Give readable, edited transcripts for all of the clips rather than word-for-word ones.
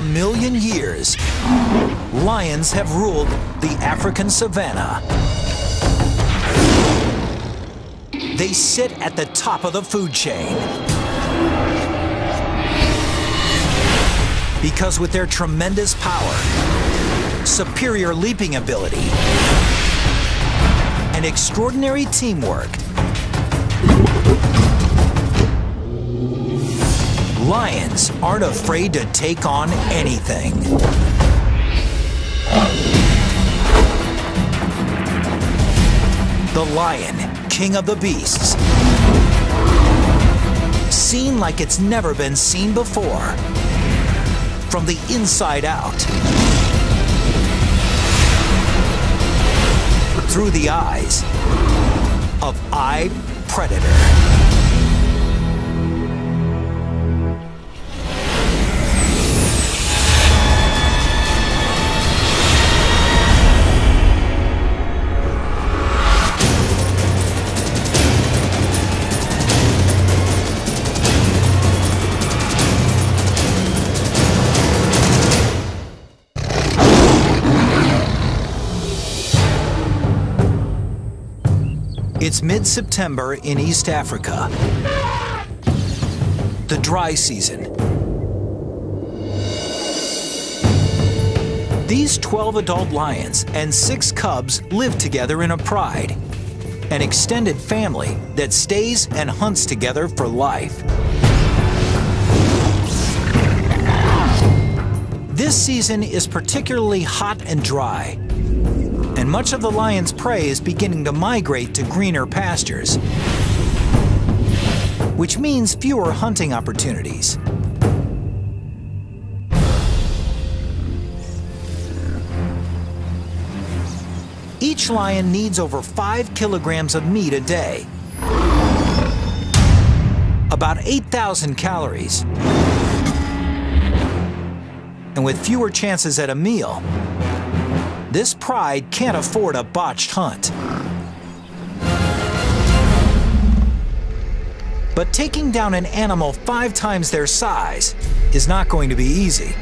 1,000,000 years, lions have ruled the African savanna. They sit at the top of the food chain. Because with their tremendous power, superior leaping ability, and extraordinary teamwork, lions aren't afraid to take on anything. The lion, king of the beasts, seen like it's never been seen before, from the inside out, through the eyes of Predator. It's mid-September in East Africa, the dry season. These 12 adult lions and 6 cubs live together in a pride, an extended family that stays and hunts together for life. This season is particularly hot and dry, and much of the lion's prey is beginning to migrate to greener pastures, which means fewer hunting opportunities. Each lion needs over 5 kilograms of meat a day, about 8,000 calories. And with fewer chances at a meal, this pride can't afford a botched hunt. But taking down an animal 5 times their size is not going to be easy.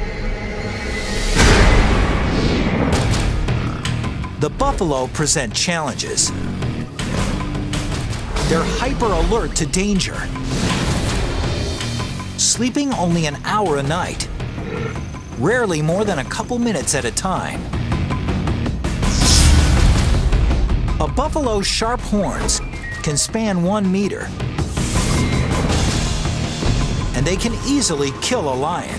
The buffalo present challenges. They're hyper alert to danger, sleeping only an hour a night, rarely more than a couple minutes at a time. A buffalo's sharp horns can span 1 meter, and they can easily kill a lion.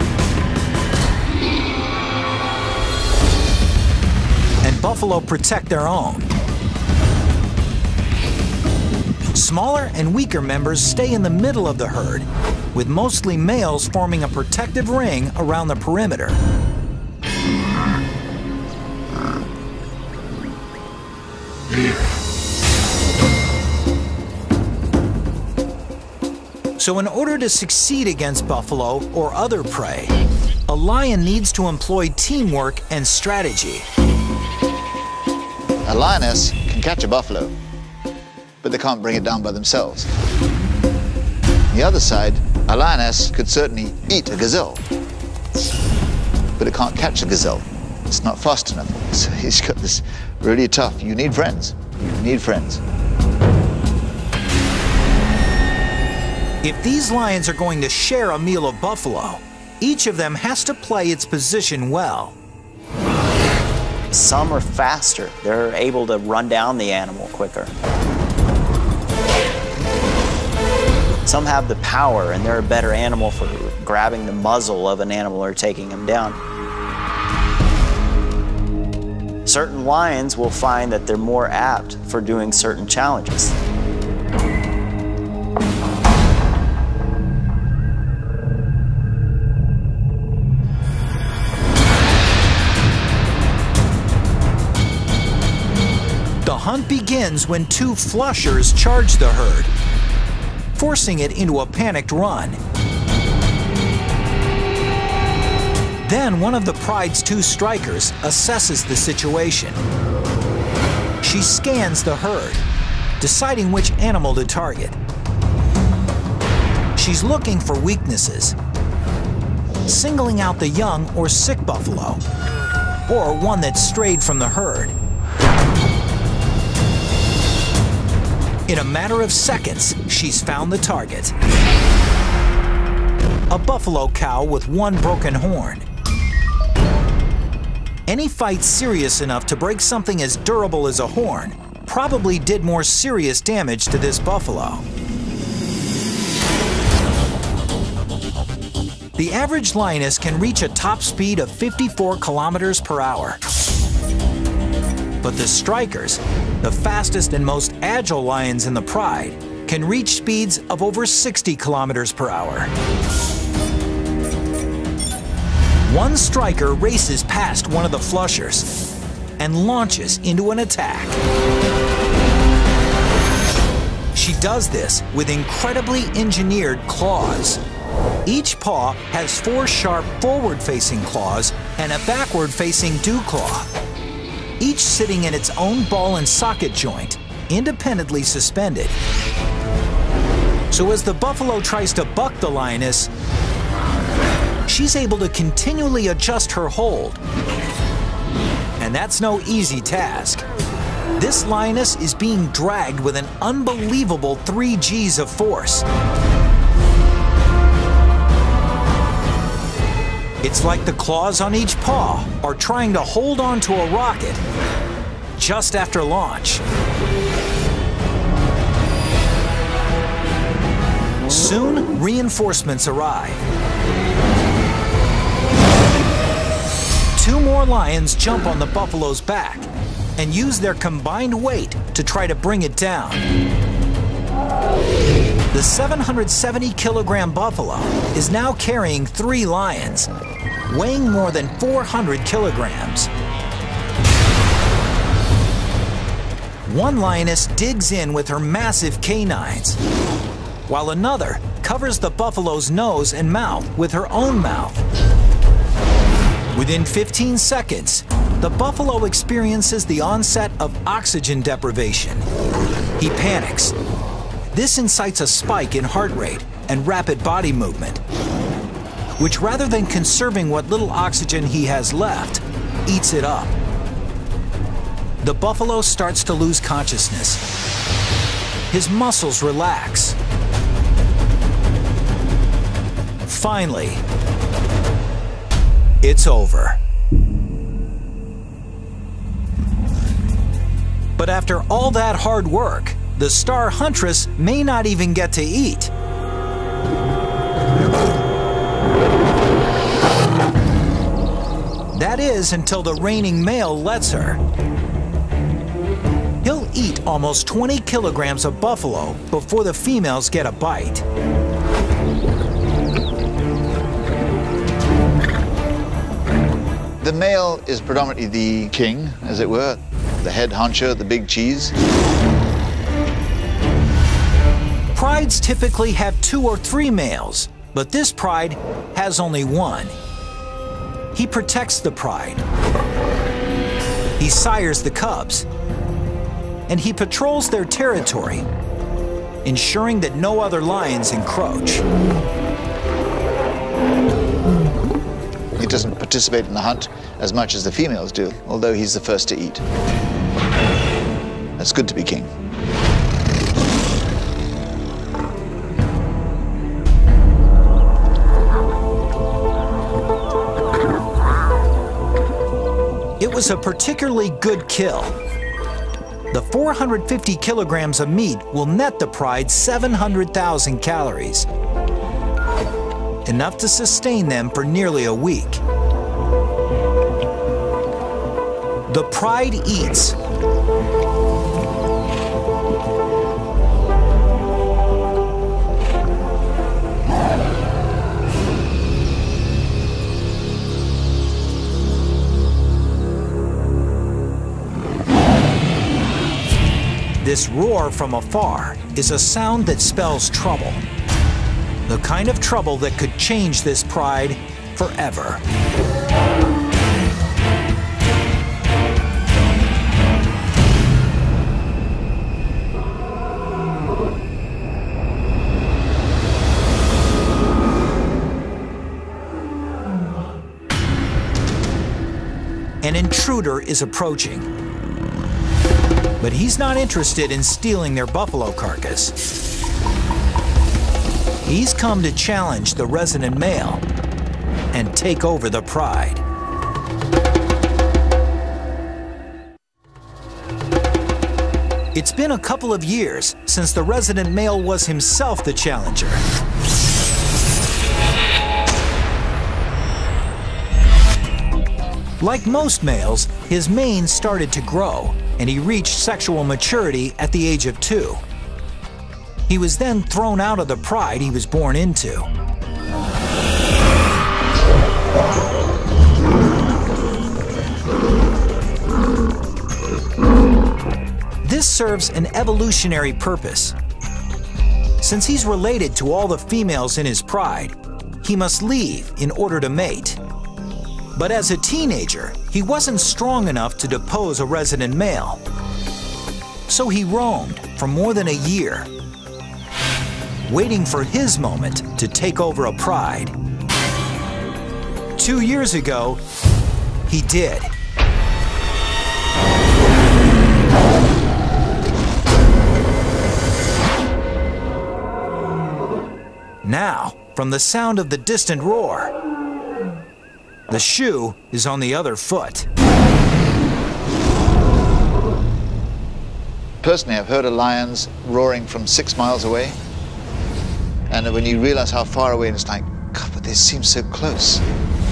And buffalo protect their own. Smaller and weaker members stay in the middle of the herd, with mostly males forming a protective ring around the perimeter. So in order to succeed against buffalo or other prey, a lion needs to employ teamwork and strategy. A lioness can catch a buffalo, but they can't bring it down by themselves. On the other side, a lioness could certainly eat a gazelle, but it can't catch a gazelle. It's not fast enough. So he's got this really tough. You need friends. You need friends. If these lions are going to share a meal of buffalo, each of them has to play its position well. Some are faster. They're able to run down the animal quicker. Some have the power, and they're a better animal for grabbing the muzzle of an animal or taking him down. Certain lions will find that they're more apt for doing certain challenges. The hunt begins when 2 flushers charge the herd, forcing it into a panicked run. Then one of the pride's 2 strikers assesses the situation. She scans the herd, deciding which animal to target. She's looking for weaknesses, singling out the young or sick buffalo, or one that strayed from the herd. In a matter of seconds, she's found the target. A buffalo cow with one broken horn. Any fight serious enough to break something as durable as a horn probably did more serious damage to this buffalo. The average lioness can reach a top speed of 54 kilometers per hour. But the strikers, the fastest and most agile lions in the pride, can reach speeds of over 60 kilometers per hour. One striker races past one of the flushers and launches into an attack. She does this with incredibly engineered claws. Each paw has 4 sharp forward-facing claws and a backward-facing dew claw, each sitting in its own ball and socket joint, independently suspended. So as the buffalo tries to buck the lioness, she's able to continually adjust her hold. And that's no easy task. This lioness is being dragged with an unbelievable 3 Gs of force. It's like the claws on each paw are trying to hold on to a rocket just after launch. Soon, reinforcements arrive. 2 more lions jump on the buffalo's back and use their combined weight to try to bring it down. The 770-kilogram buffalo is now carrying 3 lions, weighing more than 400 kilograms. One lioness digs in with her massive canines, while another covers the buffalo's nose and mouth with her own mouth. Within 15 seconds, the buffalo experiences the onset of oxygen deprivation. He panics. This incites a spike in heart rate and rapid body movement, which, rather than conserving what little oxygen he has left, eats it up. The buffalo starts to lose consciousness. His muscles relax. Finally, it's over. But after all that hard work, the star huntress may not even get to eat. That is, until the reigning male lets her. He'll eat almost 20 kilograms of buffalo before the females get a bite. The male is predominantly the king, as it were, the head honcho, the big cheese. Prides typically have 2 or 3 males, but this pride has only 1. He protects the pride. He sires the cubs. And he patrols their territory, ensuring that no other lions encroach. He doesn't participate in the hunt as much as the females do, although he's the first to eat. It's good to be king. It was a particularly good kill. The 450 kilograms of meat will net the pride 700,000 calories, enough to sustain them for nearly a week. The pride eats. This roar from afar is a sound that spells trouble. The kind of trouble that could change this pride forever. An intruder is approaching. But he's not interested in stealing their buffalo carcass. He's come to challenge the resident male and take over the pride. It's been a couple of years since the resident male was himself the challenger. Like most males, his mane started to grow, and he reached sexual maturity at the age of 2. He was then thrown out of the pride he was born into. This serves an evolutionary purpose. Since he's related to all the females in his pride, he must leave in order to mate. But as a teenager, he wasn't strong enough to depose a resident male. So he roamed for more than a year, waiting for his moment to take over a pride. 2 years ago, he did. Now, from the sound of the distant roar, the shoe is on the other foot. Personally, I've heard of lions roaring from 6 miles away. And when you realize how far away, it's like, God, but they seem so close.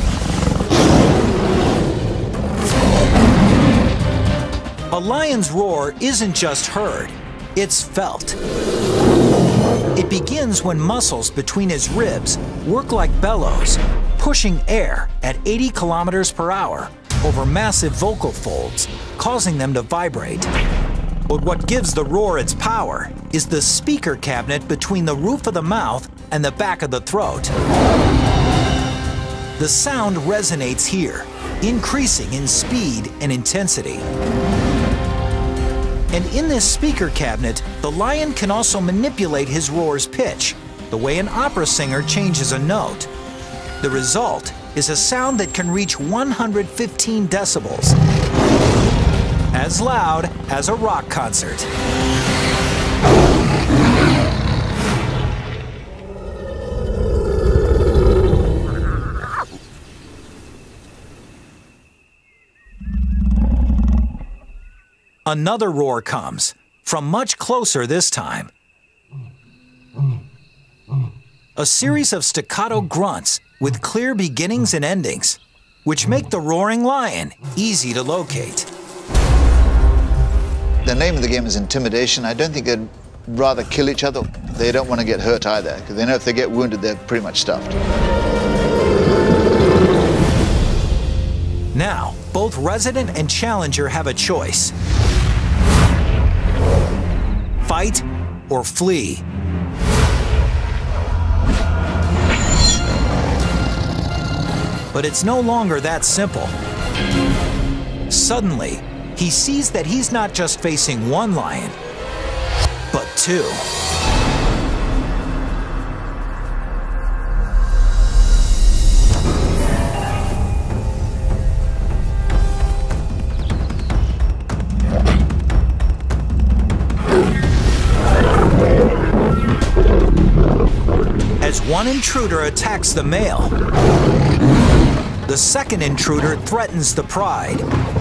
A lion's roar isn't just heard, it's felt. It begins when muscles between his ribs work like bellows, pushing air at 80 kilometers per hour over massive vocal folds, causing them to vibrate. But what gives the roar its power is the speaker cabinet between the roof of the mouth and the back of the throat. The sound resonates here, increasing in speed and intensity. And in this speaker cabinet, the lion can also manipulate his roar's pitch, the way an opera singer changes a note. The result is a sound that can reach 115 decibels, as loud as a rock concert. Another roar comes, from much closer this time. A series of staccato grunts with clear beginnings and endings, which make the roaring lion easy to locate. The name of the game is intimidation. I don't think they'd rather kill each other. They don't want to get hurt either, because they know if they get wounded, they're pretty much stuffed. Now, both resident and challenger have a choice. Fight or flee. But it's no longer that simple. Suddenly, he sees that he's not just facing one lion, but 2. As one intruder attacks the male, the second intruder threatens the pride.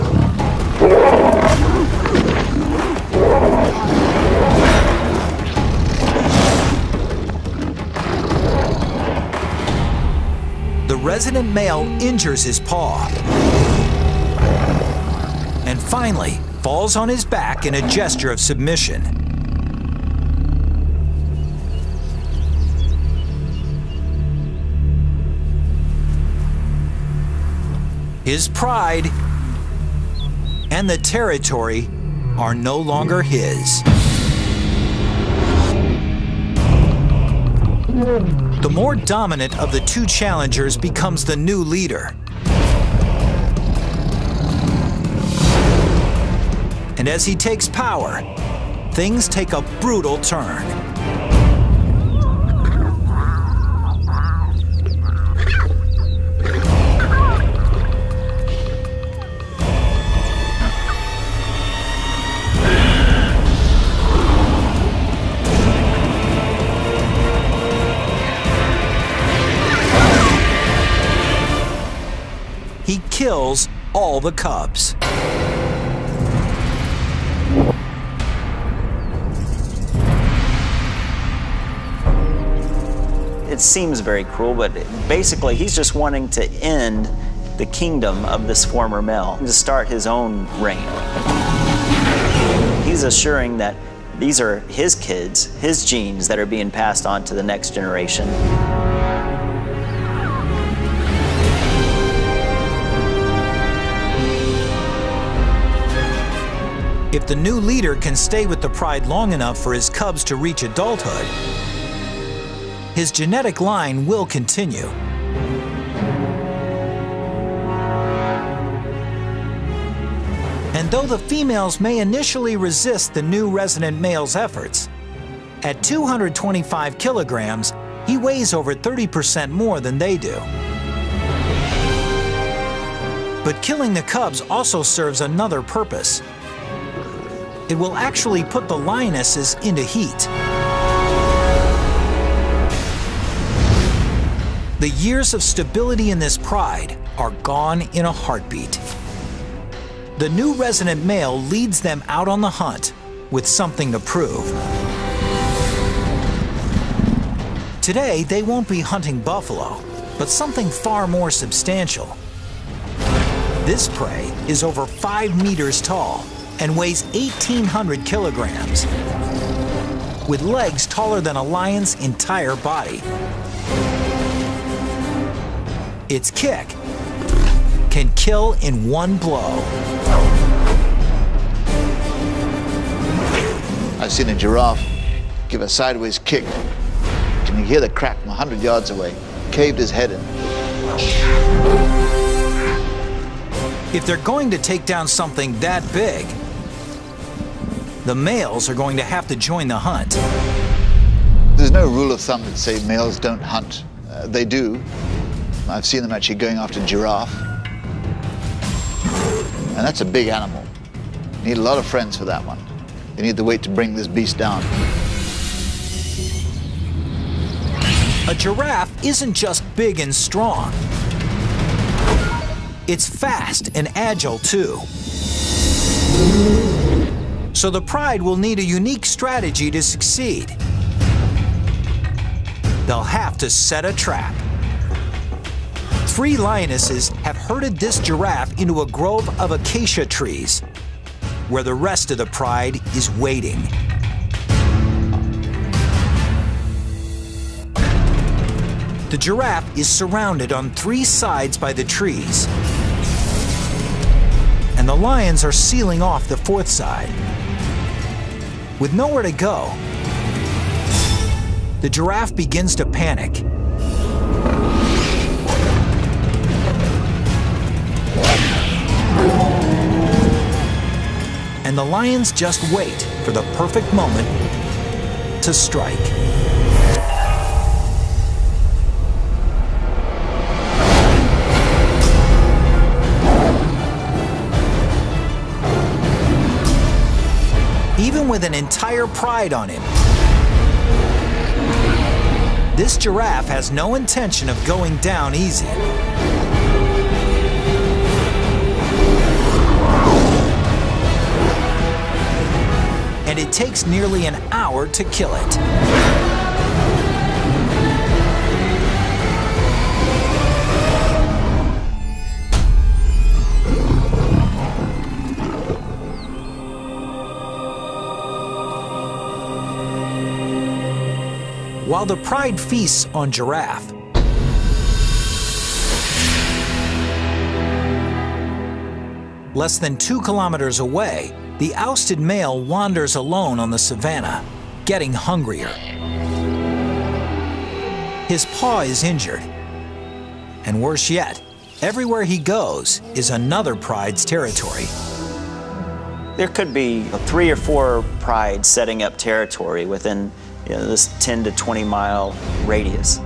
The resident male injures his paw and finally falls on his back in a gesture of submission. His pride and the territory are no longer his. The more dominant of the 2 challengers becomes the new leader. And as he takes power, things take a brutal turn. all the cubs. It seems very cruel, but basically he's just wanting to end the kingdom of this former male, to start his own reign. He's assuring that these are his kids, his genes that are being passed on to the next generation. If the new leader can stay with the pride long enough for his cubs to reach adulthood, his genetic line will continue. And though the females may initially resist the new resident male's efforts, at 225 kilograms, he weighs over 30% more than they do. But killing the cubs also serves another purpose. It will actually put the lionesses into heat. The years of stability in this pride are gone in a heartbeat. The new resident male leads them out on the hunt with something to prove. Today, they won't be hunting buffalo, but something far more substantial. This prey is over 5 meters tall and weighs 1,800 kilograms, with legs taller than a lion's entire body. Its kick can kill in one blow. I've seen a giraffe give a sideways kick. Can you hear the crack from 100 yards away? Caved his head in. If they're going to take down something that big, the males are going to have to join the hunt. There's no rule of thumb that say males don't hunt. They do. I've seen them actually going after giraffe. And that's a big animal. You need a lot of friends for that one. You need the weight to bring this beast down. A giraffe isn't just big and strong. It's fast and agile too. So the pride will need a unique strategy to succeed. They'll have to set a trap. 3 lionesses have herded this giraffe into a grove of acacia trees, where the rest of the pride is waiting. The giraffe is surrounded on 3 sides by the trees, and the lions are sealing off the 4th side. With nowhere to go, the giraffe begins to panic. And the lions just wait for the perfect moment to strike. Even with an entire pride on him, this giraffe has no intention of going down easy. And it takes nearly an hour to kill it. While the pride feasts on giraffe, less than 2 kilometers away, the ousted male wanders alone on the savanna, getting hungrier. His paw is injured. And worse yet, everywhere he goes is another pride's territory. There could be 3 or 4 prides setting up territory within this 10 to 20 mile radius.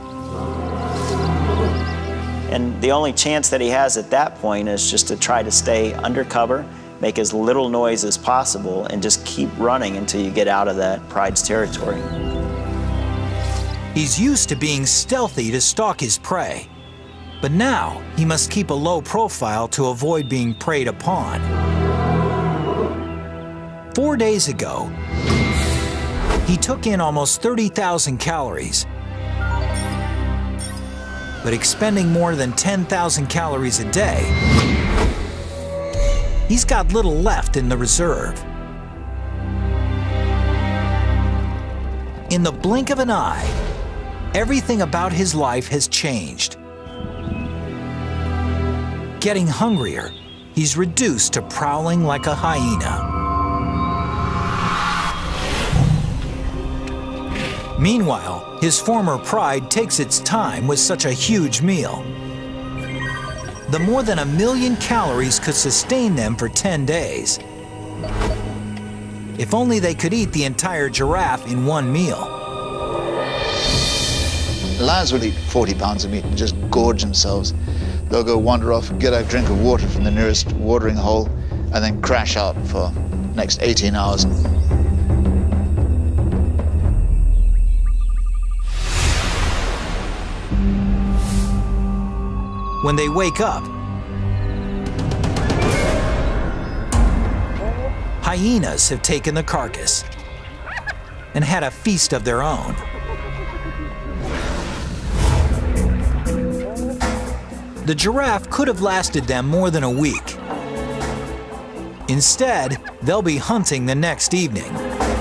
And the only chance that he has at that point is just to try to stay undercover, make as little noise as possible, and just keep running until you get out of that pride's territory. He's used to being stealthy to stalk his prey, But now he must keep a low profile to avoid being preyed upon. 4 days ago, he took in almost 30,000 calories. But expending more than 10,000 calories a day, he's got little left in the reserve. In the blink of an eye, everything about his life has changed. Getting hungrier, he's reduced to prowling like a hyena. Meanwhile, his former pride takes its time with such a huge meal. The more than 1 million calories could sustain them for 10 days. If only they could eat the entire giraffe in one meal. Lions will eat 40 pounds of meat and just gorge themselves. They'll go wander off, get a drink of water from the nearest watering hole, and then crash out for the next 18 hours. When they wake up, hyenas have taken the carcass and had a feast of their own. The giraffe could have lasted them more than a week. Instead, they'll be hunting the next evening.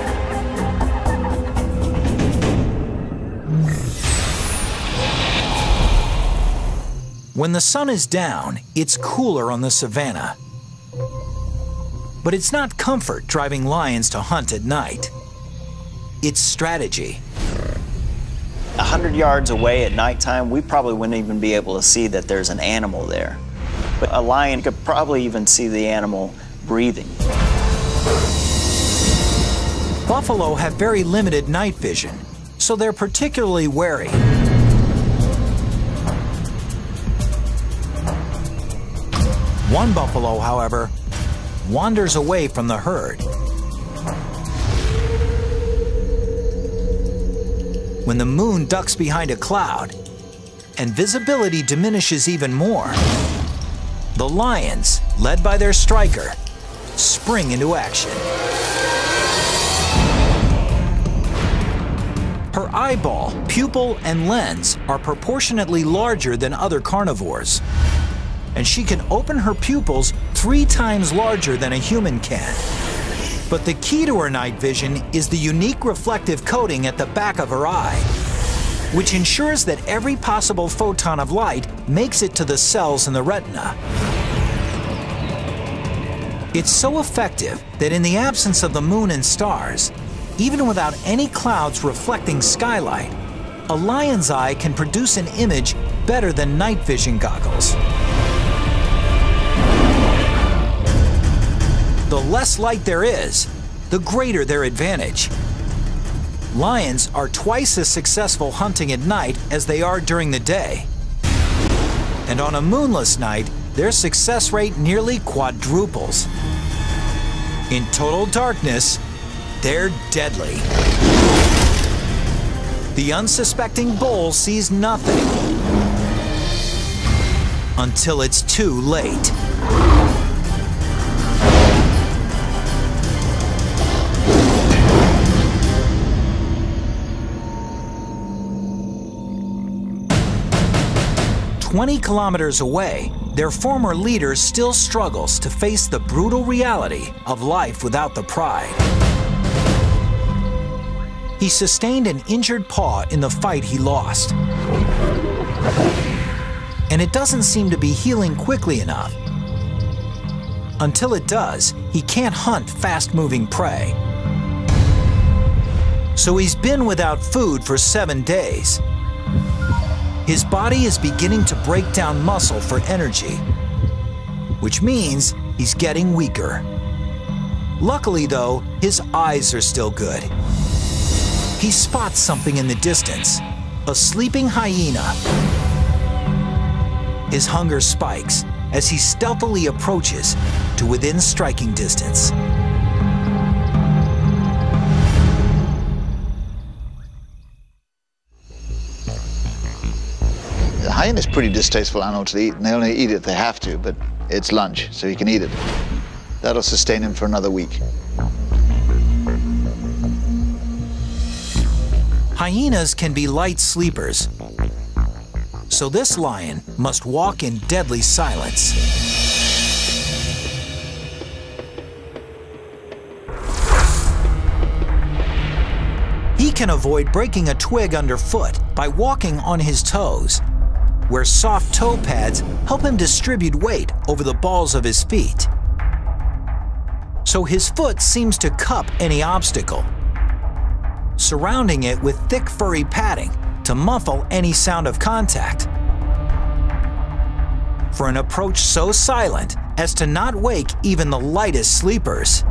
When the sun is down, it's cooler on the savannah. But it's not comfort driving lions to hunt at night. It's strategy. 100 yards away at nighttime, we probably wouldn't even be able to see that there's an animal there. But a lion could probably even see the animal breathing. Buffalo have very limited night vision, so they're particularly wary. One buffalo, however, wanders away from the herd. When the moon ducks behind a cloud and visibility diminishes even more, the lions, led by their striker, spring into action. Her eyeball, pupil, and lens are proportionately larger than other carnivores, and she can open her pupils 3 times larger than a human can. But the key to her night vision is the unique reflective coating at the back of her eye, which ensures that every possible photon of light makes it to the cells in the retina. It's so effective that in the absence of the moon and stars, even without any clouds reflecting skylight, a lion's eye can produce an image better than night vision goggles. The less light there is, the greater their advantage. Lions are twice as successful hunting at night as they are during the day. And on a moonless night, their success rate nearly quadruples. In total darkness, they're deadly. The unsuspecting bull sees nothing until it's too late. "20 kilometers away, their former leader still struggles to face the brutal reality of life without the pride. He sustained an injured paw in the fight he lost. And it doesn't seem to be healing quickly enough. Until it does, he can't hunt fast-moving prey. So he's been without food for 7 days. His body is beginning to break down muscle for energy, which means he's getting weaker. Luckily, though, his eyes are still good. He spots something in the distance, a sleeping hyena. His hunger spikes as he stealthily approaches to within striking distance. The hyena is a pretty distasteful animal to eat, and they only eat it if they have to, but it's lunch, so he can eat it. That'll sustain him for another week. Hyenas can be light sleepers, so this lion must walk in deadly silence. He can avoid breaking a twig underfoot by walking on his toes, where soft toe pads help him distribute weight over the balls of his feet. So his foot seems to cup any obstacle, surrounding it with thick furry padding to muffle any sound of contact. For an approach so silent as to not wake even the lightest sleepers.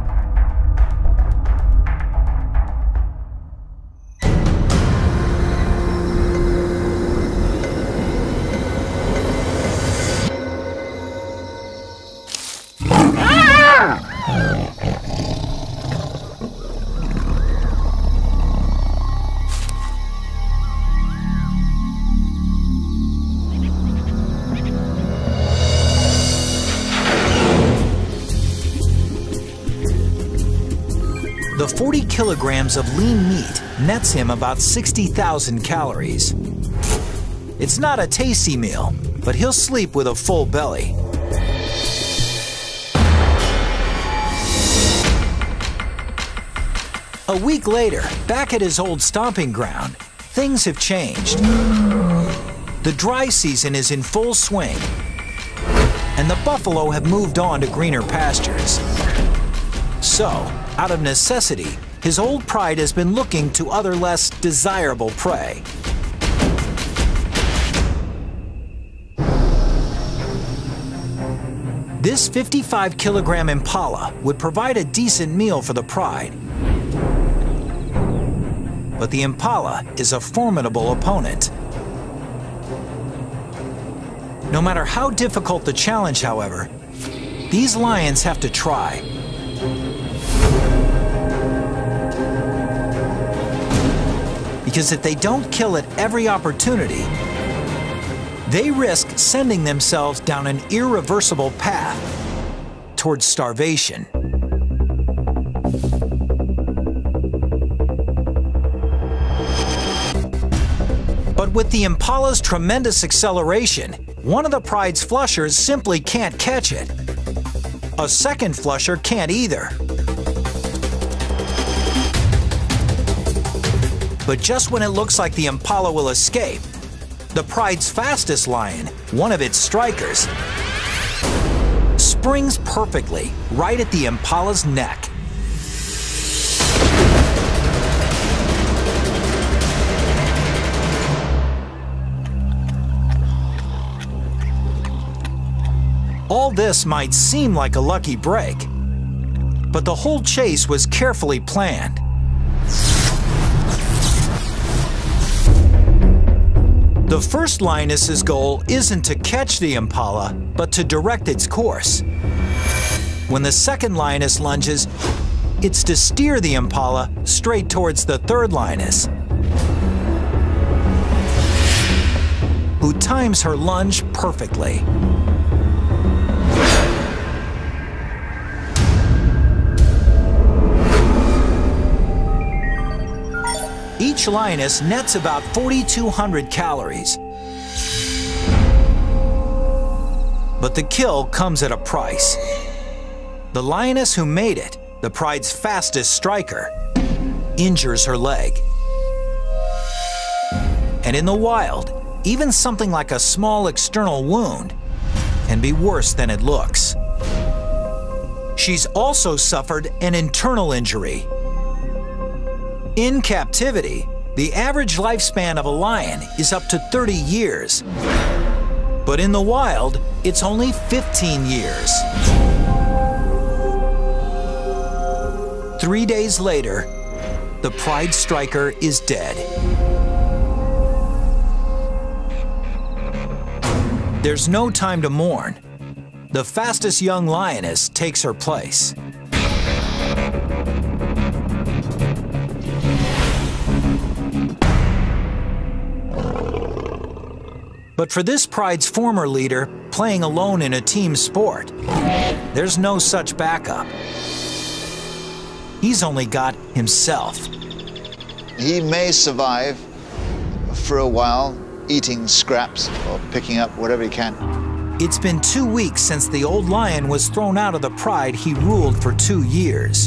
The 40 kilograms of lean meat nets him about 60,000 calories. It's not a tasty meal, but he'll sleep with a full belly. A week later, back at his old stomping ground, things have changed. The dry season is in full swing, and the buffalo have moved on to greener pastures. So, out of necessity, his old pride has been looking to other less desirable prey. This 55-kilogram impala would provide a decent meal for the pride. But the impala is a formidable opponent. No matter how difficult the challenge, however, these lions have to try. Because if they don't kill at every opportunity, they risk sending themselves down an irreversible path towards starvation. But with the impala's tremendous acceleration, one of the pride's flushers simply can't catch it. A second flusher can't either. But just when it looks like the impala will escape, the pride's fastest lion, one of its strikers, springs perfectly right at the impala's neck. All this might seem like a lucky break, but the whole chase was carefully planned. The first lioness's goal isn't to catch the impala, but to direct its course. When the second lioness lunges, it's to steer the impala straight towards the third lioness, who times her lunge perfectly. Each lioness nets about 4,200 calories. But the kill comes at a price. The lioness who made it, the pride's fastest striker, injures her leg. And in the wild, even something like a small external wound can be worse than it looks. She's also suffered an internal injury. In captivity, the average lifespan of a lion is up to 30 years. But in the wild, it's only 15 years. 3 days later, the pride striker is dead. There's no time to mourn. The fastest young lioness takes her place. But for this pride's former leader, playing alone in a team sport, there's no such backup. He's only got himself. He may survive for a while, eating scraps or picking up whatever he can. It's been 2 weeks since the old lion was thrown out of the pride he ruled for 2 years.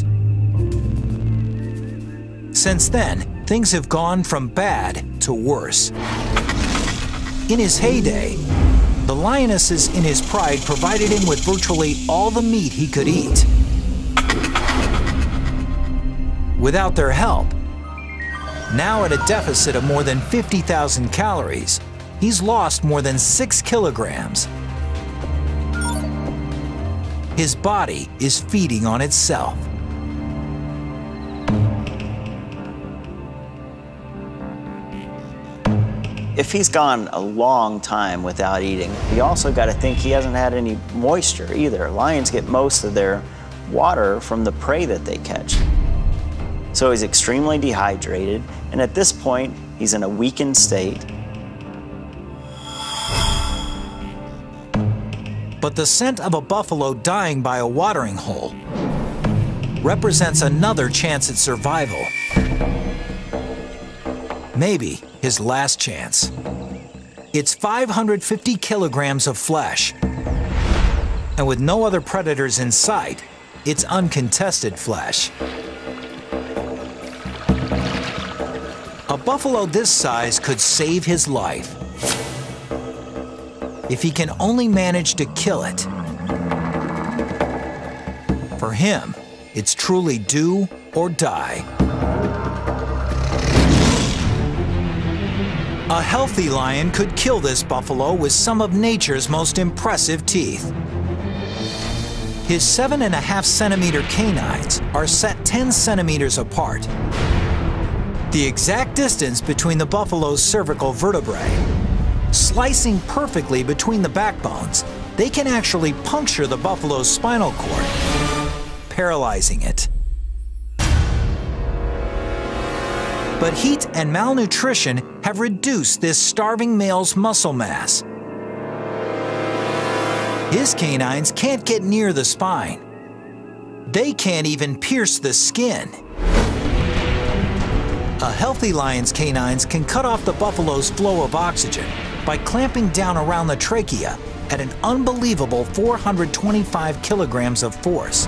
Since then, things have gone from bad to worse. In his heyday, the lionesses in his pride provided him with virtually all the meat he could eat. Without their help, now at a deficit of more than 50,000 calories, he's lost more than 6 kilograms. His body is feeding on itself. If he's gone a long time without eating, you also got to think he hasn't had any moisture either. Lions get most of their water from the prey that they catch. So he's extremely dehydrated, and at this point, he's in a weakened state. But the scent of a buffalo dying by a watering hole represents another chance at survival. Maybe his last chance. It's 550 kilograms of flesh. And with no other predators in sight, it's uncontested flesh. A buffalo this size could save his life if he can only manage to kill it. For him, it's truly do or die. A healthy lion could kill this buffalo with some of nature's most impressive teeth. His 7.5 centimeter canines are set 10 centimeters apart, the exact distance between the buffalo's cervical vertebrae. Slicing perfectly between the backbones, they can actually puncture the buffalo's spinal cord, paralyzing it. But heat and malnutrition have reduced this starving male's muscle mass. His canines can't get near the spine. They can't even pierce the skin. A healthy lion's canines can cut off the buffalo's flow of oxygen by clamping down around the trachea at an unbelievable 425 kilograms of force.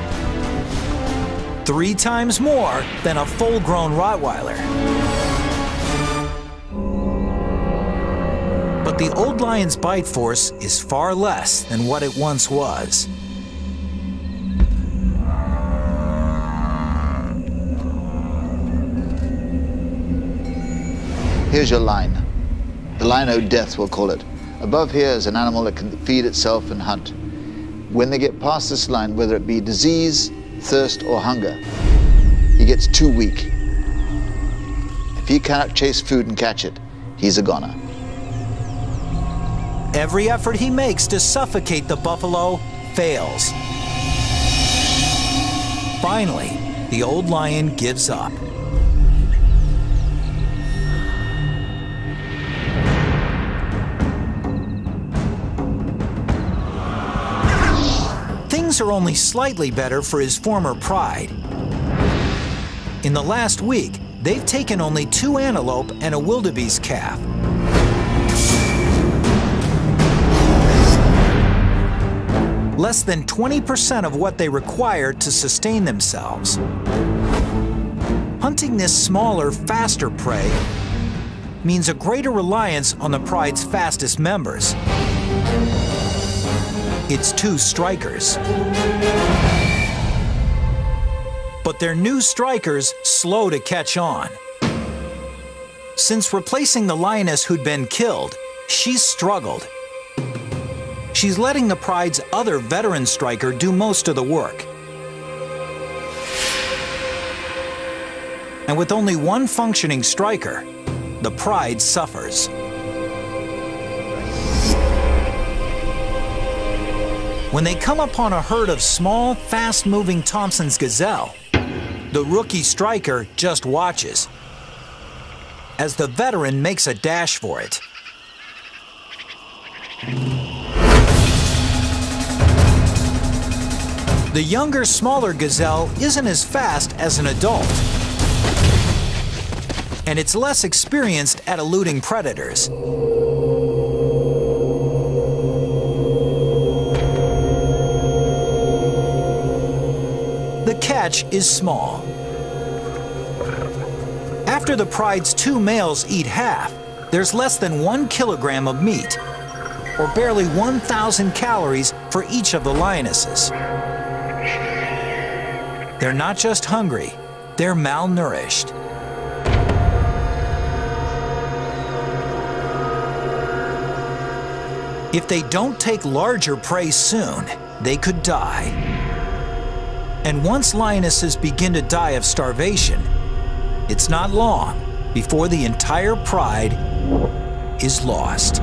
3 times more than a full-grown Rottweiler. But the old lion's bite force is far less than what it once was. Here's your line. The line o' death, we'll call it. Above here is an animal that can feed itself and hunt. When they get past this line, whether it be disease, thirst, or hunger, he gets too weak. If he cannot chase food and catch it, he's a goner. Every effort he makes to suffocate the buffalo fails. Finally, the old lion gives up. Things are only slightly better for his former pride. In the last week, they've taken only 2 antelope and a wildebeest calf. Less than 20% of what they require to sustain themselves. Hunting this smaller, faster prey means a greater reliance on the pride's fastest members. It's 2 strikers. But their new strikers slow to catch on. Since replacing the lioness who'd been killed, she's struggled. She's letting the pride's other veteran striker do most of the work. And with only 1 functioning striker, the pride suffers. When they come upon a herd of small, fast-moving Thompson's gazelle, the rookie striker just watches as the veteran makes a dash for it. The younger, smaller gazelle isn't as fast as an adult, and it's less experienced at eluding predators. The catch is small. After the pride's 2 males eat half, there's less than 1 kilogram of meat, or barely 1,000 calories for each of the lionesses. They're not just hungry, they're malnourished. If they don't take larger prey soon, they could die. And once lionesses begin to die of starvation, it's not long before the entire pride is lost.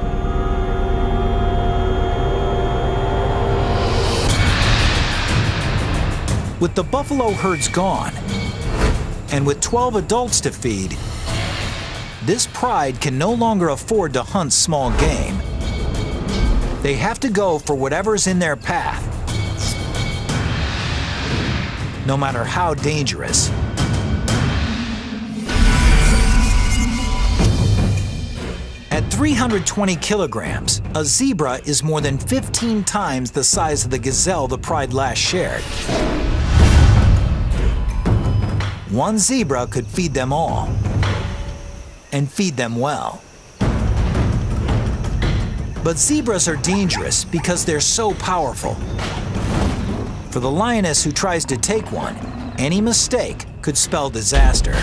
With the buffalo herds gone, and with 12 adults to feed, this pride can no longer afford to hunt small game. They have to go for whatever's in their path, no matter how dangerous. At 320 kilograms, a zebra is more than 15 times the size of the gazelle the pride last shared. One zebra could feed them all, and feed them well. But zebras are dangerous because they're so powerful. For the lioness who tries to take one, any mistake could spell disaster.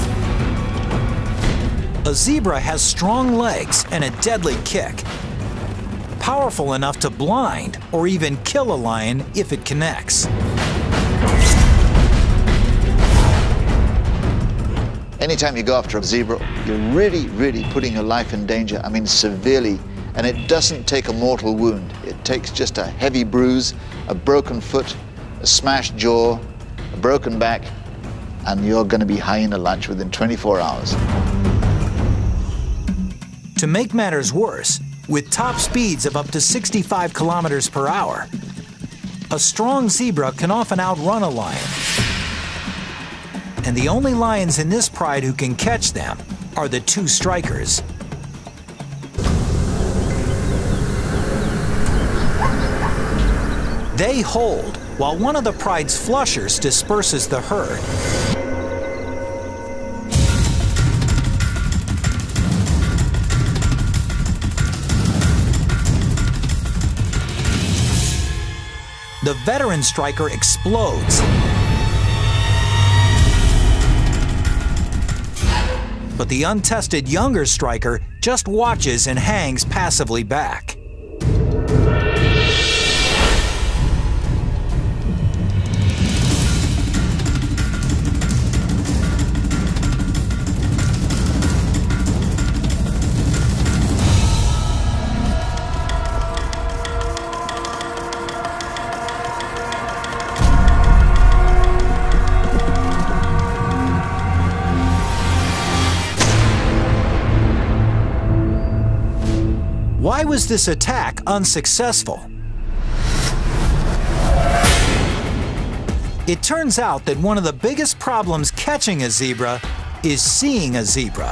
A zebra has strong legs and a deadly kick, powerful enough to blind or even kill a lion if it connects. Anytime you go after a zebra, you're really putting your life in danger, I mean severely, and it doesn't take a mortal wound. It takes just a heavy bruise, a broken foot, a smashed jaw, a broken back, and you're going to be hyena lunch within 24 hours. To make matters worse, with top speeds of up to 65 kilometers per hour, a strong zebra can often outrun a lion. And the only lions in this pride who can catch them are the 2 strikers. They hold, while one of the pride's flushers disperses the herd. The veteran striker explodes. But the untested younger striker just watches and hangs passively back. Why was this attack unsuccessful? It turns out that one of the biggest problems catching a zebra is seeing a zebra.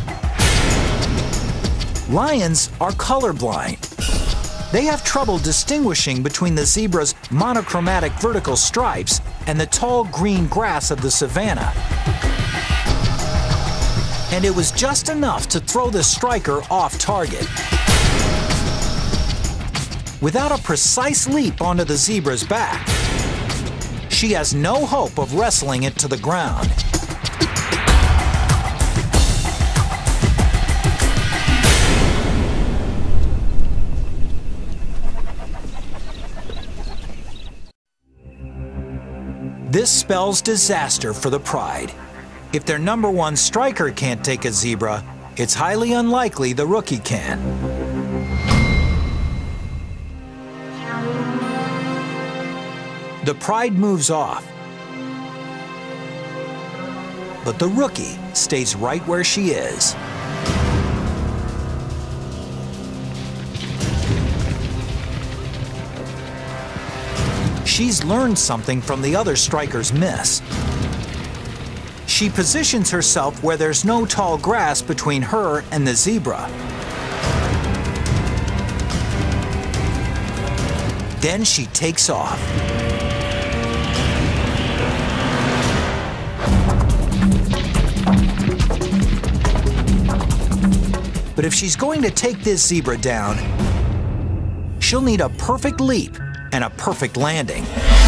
Lions are colorblind. They have trouble distinguishing between the zebra's monochromatic vertical stripes and the tall green grass of the savanna. And it was just enough to throw the striker off target. Without a precise leap onto the zebra's back, she has no hope of wrestling it to the ground. This spells disaster for the pride. If their #1 striker can't take a zebra, it's highly unlikely the rookie can. The pride moves off, but the rookie stays right where she is. she's learned something from the other strikers' miss. She positions herself where there's no tall grass between her and the zebra. Then she takes off. But if she's going to take this zebra down, she'll need a perfect leap and a perfect landing.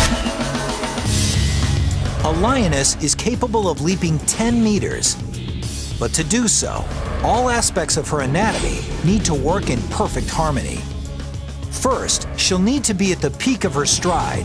A lioness is capable of leaping 10 meters, but to do so, all aspects of her anatomy need to work in perfect harmony. First, she'll need to be at the peak of her stride.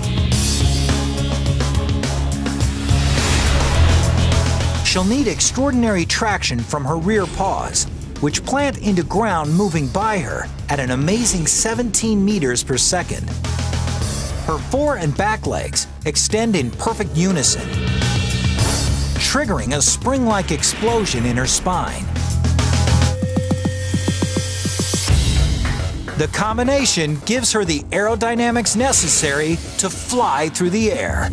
She'll need extraordinary traction from her rear paws, which plant into ground moving by her at an amazing 17 meters per second. Her fore and back legs extend in perfect unison, triggering a spring-like explosion in her spine. The combination gives her the aerodynamics necessary to fly through the air.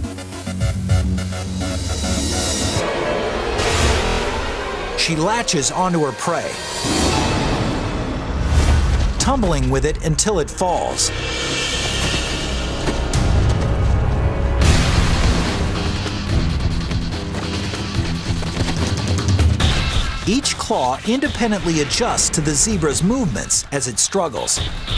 She latches onto her prey, tumbling with it until it falls. Each claw independently adjusts to the zebra's movements as it struggles.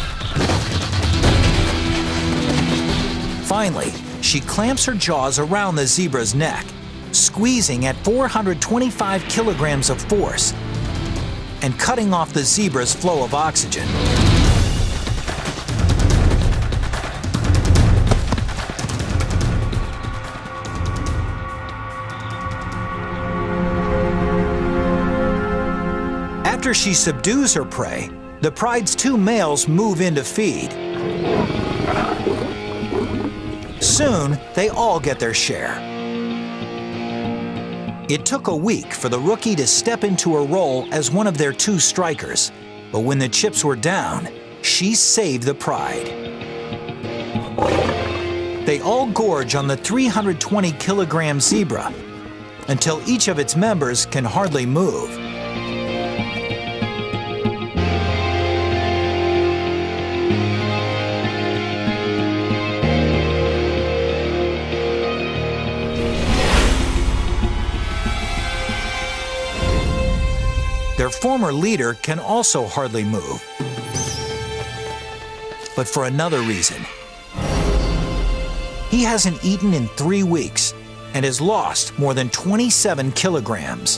Finally, she clamps her jaws around the zebra's neck, squeezing at 425 kilograms of force and cutting off the zebra's flow of oxygen. After she subdues her prey, the pride's two males move in to feed. Soon, they all get their share. It took a week for the rookie to step into her role as one of their two strikers, but when the chips were down, she saved the pride. They all gorge on the 320-kilogram zebra until each of its members can hardly move. Their former leader can also hardly move, but for another reason. He hasn't eaten in 3 weeks and has lost more than 27 kilograms.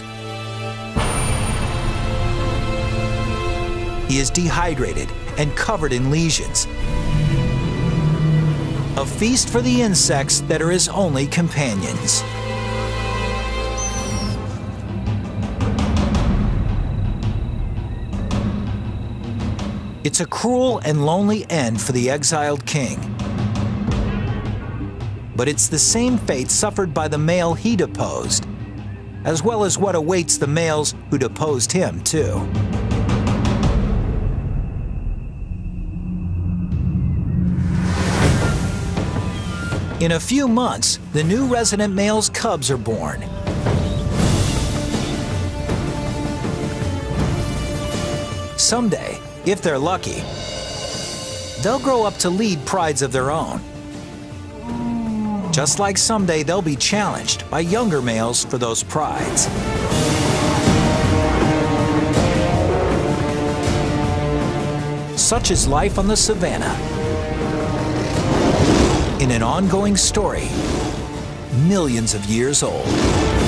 He is dehydrated and covered in lesions. A feast for the insects that are his only companions. It's a cruel and lonely end for the exiled king. But it's the same fate suffered by the male he deposed, as well as what awaits the males who deposed him, too. In a few months, the new resident male's cubs are born. Someday, if they're lucky, they'll grow up to lead prides of their own. Just like someday they'll be challenged by younger males for those prides. Such is life on the savannah, in an ongoing story millions of years old.